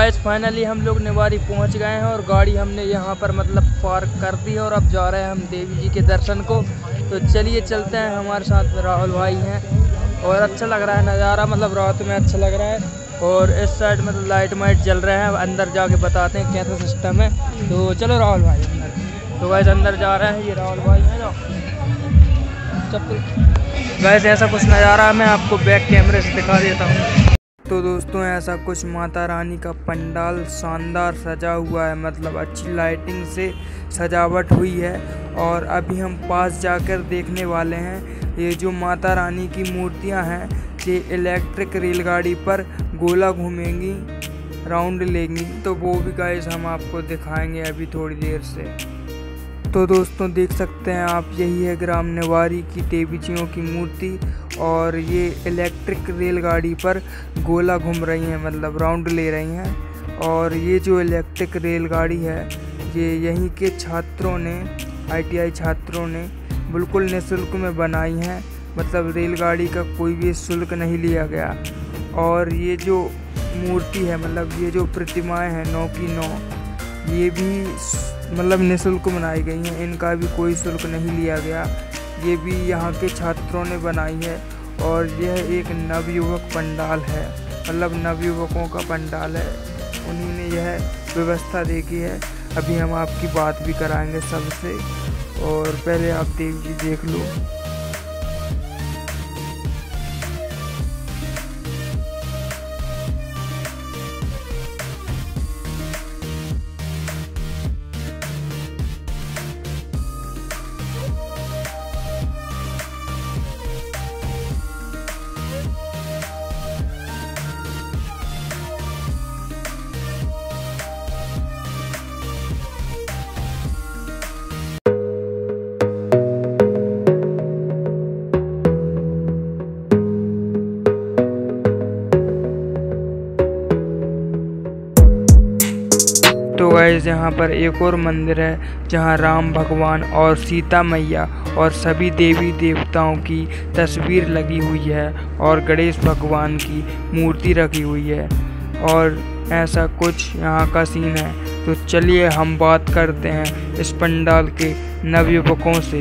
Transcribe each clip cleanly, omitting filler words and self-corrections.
Guys finally हम लोग निवारी पहुंच गए हैं और गाड़ी हमने यहां पर मतलब पार्क कर दी है और अब जा रहे हैं हम देवी जी के दर्शन को। तो चलिए चलते हैं, हमारे साथ राहुल भाई हैं और अच्छा लग रहा है नज़ारा, मतलब रात में अच्छा लग रहा है। और इस साइड मतलब लाइट वाइट जल रहे हैं, अंदर जाके बताते हैं कैसा सिस्टम है। तो चलो राहुल भाई अंदर। तो गाइस अंदर जा रहे हैं, ये राहुल भाई है ना। चप्पल गाइस ऐसा कुछ नज़ारा मैं आपको बैक कैमरे से दिखा देता हूँ। तो दोस्तों ऐसा कुछ माता रानी का पंडाल शानदार सजा हुआ है, मतलब अच्छी लाइटिंग से सजावट हुई है। और अभी हम पास जाकर देखने वाले हैं, ये जो माता रानी की मूर्तियां हैं ये इलेक्ट्रिक रेलगाड़ी पर गोला घूमेंगी, राउंड लेंगी। तो वो भी गाइस हम आपको दिखाएंगे अभी थोड़ी देर से। तो दोस्तों देख सकते हैं आप, यही है ग्राम निवारी की देवी जियों की मूर्ति और ये इलेक्ट्रिक रेलगाड़ी पर गोला घूम रही हैं, मतलब राउंड ले रही हैं। और ये जो इलेक्ट्रिक रेलगाड़ी है ये यहीं के छात्रों ने, ITI छात्रों ने बिल्कुल निःशुल्क में बनाई हैं, मतलब रेलगाड़ी का कोई भी शुल्क नहीं लिया गया। और ये जो मूर्ति है, मतलब ये जो प्रतिमाएं हैं 9 की 9, ये भी मतलब निःशुल्क बनाई गई हैं, इनका भी कोई शुल्क नहीं लिया गया। ये भी यहाँ के छात्रों ने बनाई है। और यह एक नवयुवक पंडाल है, मतलब नवयुवकों का पंडाल है, उन्हीं ने यह व्यवस्था देखी है। अभी हम आपकी बात भी कराएंगे सबसे, और पहले आप देवी जी देख लो। तो गाइस यहाँ पर एक और मंदिर है जहाँ राम भगवान और सीता मैया और सभी देवी देवताओं की तस्वीर लगी हुई है और गणेश भगवान की मूर्ति रखी हुई है। और ऐसा कुछ यहाँ का सीन है। तो चलिए हम बात करते हैं इस पंडाल के नवयुवकों से।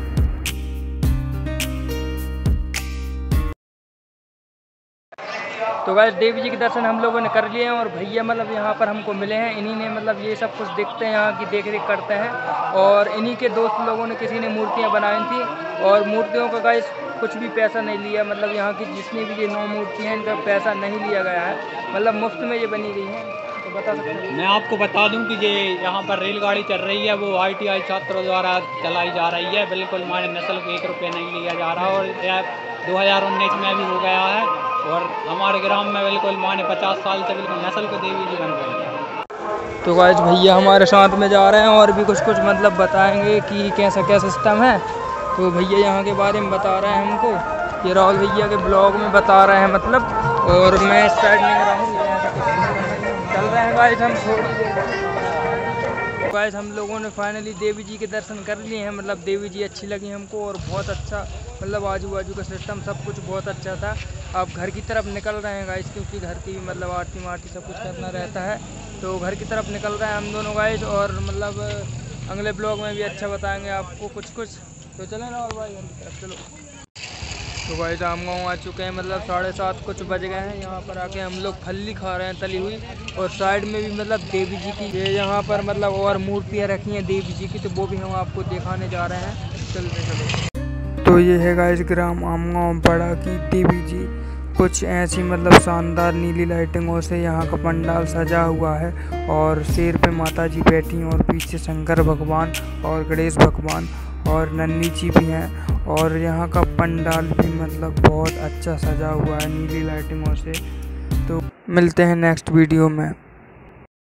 तो गाइस देवी जी के दर्शन हम लोगों ने कर लिए हैं और भैया मतलब यहाँ पर हमको मिले हैं, इन्हीं ने मतलब ये सब कुछ देखते हैं, यहाँ की देख रेख करते हैं। और इन्हीं के दोस्त लोगों ने, किसी ने मूर्तियाँ बनाई थी और मूर्तियों का गाइस कुछ भी पैसा नहीं लिया, मतलब यहाँ की जितनी भी ये 9 मूर्तियाँ हैं इनका पैसा नहीं लिया गया है, मतलब मुफ्त में ये बनी गई हैं। तो बता सकते हैं? मैं आपको बता दूं कि ये यहाँ पर रेलगाड़ी चल रही है, वो ITI छात्रों द्वारा चलाई जा रही है, बिल्कुल माने नस्ल को 1 रुपये नहीं लिया जा रहा। और यह 2019 में भी हो गया है और हमारे ग्राम में बिल्कुल माने 50 साल से बिल्कुल नस्ल को देवी जी बन रही है। तो गाइस भैया हमारे साथ में जा रहे हैं और भी कुछ मतलब बताएंगे कि कैसा क्या सिस्टम है। तो भैया यहाँ के बारे में बता रहे हैं हमको, ये राहुल भैया के ब्लॉग में बता रहे हैं मतलब। और मैं इस साइड नहीं रहा हूँ, चल रहे हैं गाइस हम थोड़ी देर। गाइस हम लोगों ने फाइनली देवी जी के दर्शन कर लिए हैं, मतलब देवी जी अच्छी लगी हमको और बहुत अच्छा, मतलब आजू बाजू का सिस्टम सब कुछ बहुत अच्छा था। अब घर की तरफ निकल रहे हैं गाइस, क्योंकि घर की मतलब आरती मारती सब कुछ करना रहता है। तो घर की तरफ निकल रहे हैं हम दोनों गाइस, और मतलब अगले ब्लॉग में भी अच्छा बताएंगे आपको कुछ। तो चलें राहुल भाई घर की तरफ, चलो। तो गाइस हम गाँव आ चुके हैं, मतलब 7:30 कुछ बज गए हैं। यहाँ पर आके हम लोग फल्ली खा रहे हैं तली हुई, और साइड में भी मतलब देवी जी की ये यहाँ पर मतलब और मूर्तियाँ रखी हैं देवी जी की, तो वो भी हम आपको दिखाने जा रहे हैं। चलो। तो ये है गाइस ग्राम आमगांव बड़ा की देवी जी, कुछ ऐसी मतलब शानदार नीली लाइटिंगों से यहाँ का पंडाल सजा हुआ है। और शेर पे माता जी बैठी हैं और पीछे शंकर भगवान और गणेश भगवान और नन्ही जी भी हैं। और यहाँ का पंडाल भी मतलब बहुत अच्छा सजा हुआ है नीली लाइटिंगों से। तो मिलते हैं नेक्स्ट वीडियो में।